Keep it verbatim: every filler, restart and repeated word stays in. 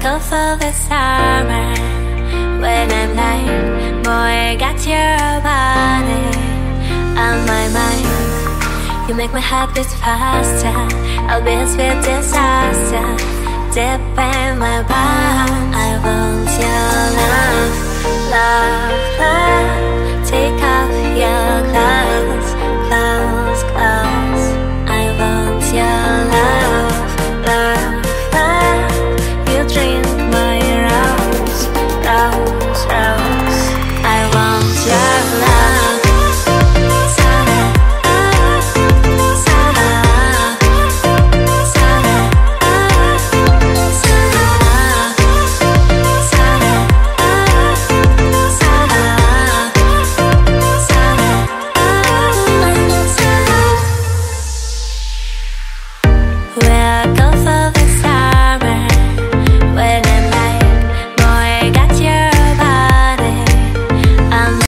go for the summer. When I'm blind, boy, got your body on my mind. You make my heart beat faster. I'll be a sweet disaster. Deep in my bones, I want your love, love, love. Take off your clothes, clothes, clothes. I want your love, love, love. You drink my rose, rose, rose. I want your love. We're